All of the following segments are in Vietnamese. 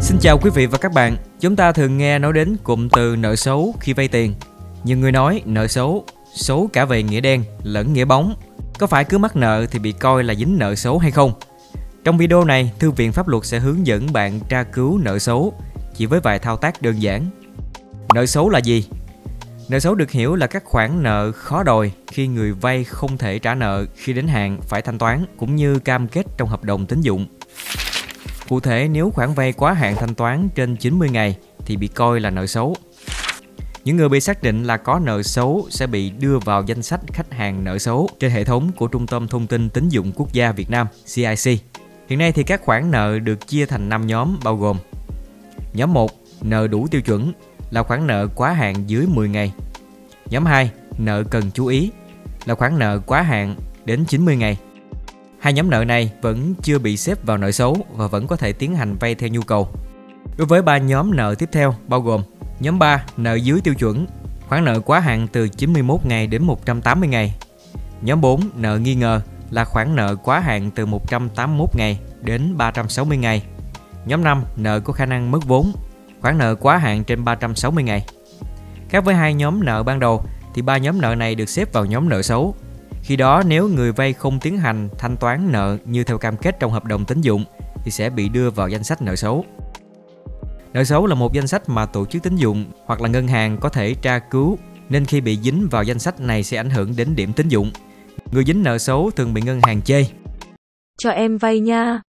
Xin chào quý vị và các bạn. Chúng ta thường nghe nói đến cụm từ nợ xấu khi vay tiền. Nhiều người nói nợ xấu, xấu cả về nghĩa đen lẫn nghĩa bóng. Có phải cứ mắc nợ thì bị coi là dính nợ xấu hay không? Trong video này, Thư viện Pháp luật sẽ hướng dẫn bạn tra cứu nợ xấu chỉ với vài thao tác đơn giản. Nợ xấu là gì? Nợ xấu được hiểu là các khoản nợ khó đòi khi người vay không thể trả nợ khi đến hạn phải thanh toán, cũng như cam kết trong hợp đồng tín dụng. Cụ thể, nếu khoản vay quá hạn thanh toán trên 90 ngày thì bị coi là nợ xấu. Những người bị xác định là có nợ xấu sẽ bị đưa vào danh sách khách hàng nợ xấu trên hệ thống của Trung tâm Thông tin Tín dụng Quốc gia Việt Nam (CIC). Hiện nay thì các khoản nợ được chia thành 5 nhóm bao gồm: Nhóm 1, nợ đủ tiêu chuẩn, là khoản nợ quá hạn dưới 10 ngày. Nhóm 2, nợ cần chú ý, là khoản nợ quá hạn đến 90 ngày. Hai nhóm nợ này vẫn chưa bị xếp vào nợ xấu và vẫn có thể tiến hành vay theo nhu cầu. Đối với 3 nhóm nợ tiếp theo bao gồm: Nhóm 3, nợ dưới tiêu chuẩn, khoản nợ quá hạn từ 91 ngày đến 180 ngày. Nhóm 4, nợ nghi ngờ, là khoản nợ quá hạn từ 181 ngày đến 360 ngày. Nhóm 5, nợ có khả năng mất vốn, khoản nợ quá hạn trên 360 ngày. Khác với hai nhóm nợ ban đầu thì 3 nhóm nợ này được xếp vào nhóm nợ xấu. Khi đó, nếu người vay không tiến hành thanh toán nợ như theo cam kết trong hợp đồng tín dụng thì sẽ bị đưa vào danh sách nợ xấu. Nợ xấu là một danh sách mà tổ chức tín dụng hoặc là ngân hàng có thể tra cứu, nên khi bị dính vào danh sách này sẽ ảnh hưởng đến điểm tín dụng. Người dính nợ xấu thường bị ngân hàng chê: "Cho em vay nha."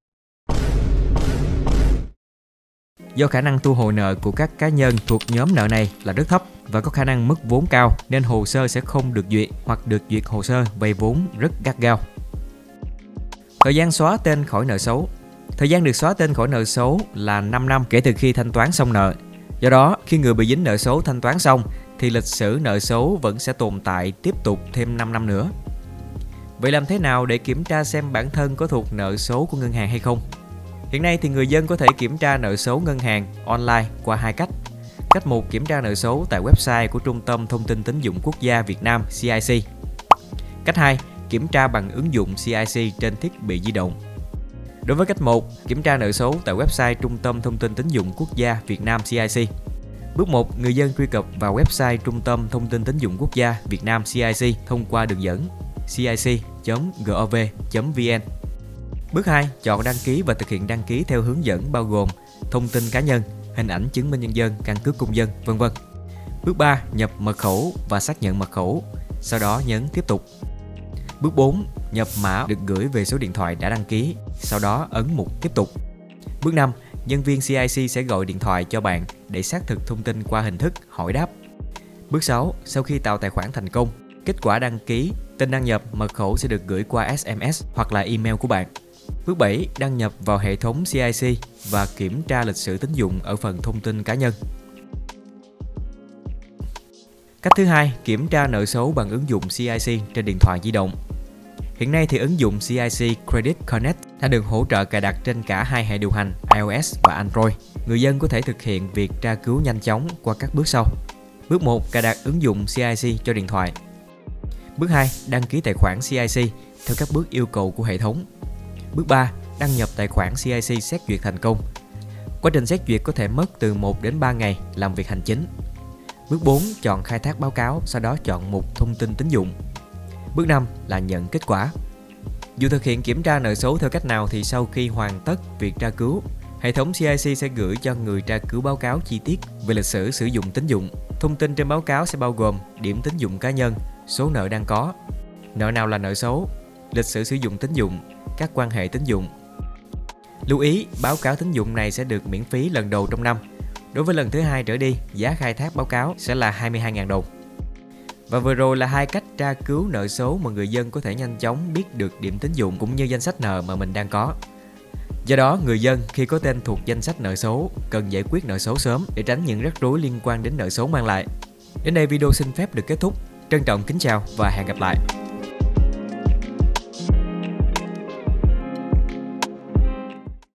Do khả năng thu hồi nợ của các cá nhân thuộc nhóm nợ này là rất thấp và có khả năng mất vốn cao, nên hồ sơ sẽ không được duyệt hoặc được duyệt hồ sơ vay vốn rất gắt gao. Thời gian xóa tên khỏi nợ xấu. Thời gian được xóa tên khỏi nợ xấu là 5 năm kể từ khi thanh toán xong nợ. Do đó, khi người bị dính nợ xấu thanh toán xong thì lịch sử nợ xấu vẫn sẽ tồn tại tiếp tục thêm 5 năm nữa. Vậy làm thế nào để kiểm tra xem bản thân có thuộc nợ xấu của ngân hàng hay không? Hiện nay thì người dân có thể kiểm tra nợ xấu ngân hàng online qua hai cách. Cách 1, kiểm tra nợ xấu tại website của Trung tâm Thông tin Tín dụng Quốc gia Việt Nam (CIC). Cách 2, kiểm tra bằng ứng dụng CIC trên thiết bị di động. Đối với cách 1, kiểm tra nợ xấu tại website Trung tâm Thông tin Tín dụng Quốc gia Việt Nam (CIC). Bước 1, người dân truy cập vào website Trung tâm Thông tin Tín dụng Quốc gia Việt Nam (CIC) thông qua đường dẫn cic.gov.vn. Bước 2, chọn đăng ký và thực hiện đăng ký theo hướng dẫn bao gồm thông tin cá nhân, hình ảnh chứng minh nhân dân, căn cước công dân, v.v. Bước 3, nhập mật khẩu và xác nhận mật khẩu, sau đó nhấn tiếp tục. Bước 4, nhập mã được gửi về số điện thoại đã đăng ký, sau đó ấn mục tiếp tục. Bước 5, nhân viên CIC sẽ gọi điện thoại cho bạn để xác thực thông tin qua hình thức hỏi đáp. Bước 6, sau khi tạo tài khoản thành công, kết quả đăng ký, tên đăng nhập, mật khẩu sẽ được gửi qua SMS hoặc là email của bạn. Bước 7, đăng nhập vào hệ thống CIC và kiểm tra lịch sử tín dụng ở phần thông tin cá nhân. Cách thứ hai, kiểm tra nợ xấu bằng ứng dụng CIC trên điện thoại di động. Hiện nay thì ứng dụng CIC Credit Connect đã được hỗ trợ cài đặt trên cả hai hệ điều hành iOS và Android. Người dân có thể thực hiện việc tra cứu nhanh chóng qua các bước sau. Bước 1, cài đặt ứng dụng CIC cho điện thoại. Bước 2, đăng ký tài khoản CIC theo các bước yêu cầu của hệ thống. Bước 3, đăng nhập tài khoản CIC xét duyệt thành công. Quá trình xét duyệt có thể mất từ 1 đến 3 ngày làm việc hành chính. Bước 4, chọn khai thác báo cáo, sau đó chọn mục thông tin tín dụng. Bước 5 là nhận kết quả. Dù thực hiện kiểm tra nợ xấu theo cách nào thì sau khi hoàn tất việc tra cứu, hệ thống CIC sẽ gửi cho người tra cứu báo cáo chi tiết về lịch sử sử dụng tín dụng. Thông tin trên báo cáo sẽ bao gồm điểm tín dụng cá nhân, số nợ đang có, nợ nào là nợ xấu, lịch sử sử dụng tín dụng, các quan hệ tín dụng. Lưu ý, báo cáo tín dụng này sẽ được miễn phí lần đầu trong năm. Đối với lần thứ 2 trở đi, giá khai thác báo cáo sẽ là 22.000 đồng. Và vừa rồi là hai cách tra cứu nợ xấu mà người dân có thể nhanh chóng biết được điểm tín dụng cũng như danh sách nợ mà mình đang có. Do đó, người dân khi có tên thuộc danh sách nợ xấu cần giải quyết nợ xấu sớm để tránh những rắc rối liên quan đến nợ xấu mang lại. Đến đây video xin phép được kết thúc. Trân trọng kính chào và hẹn gặp lại.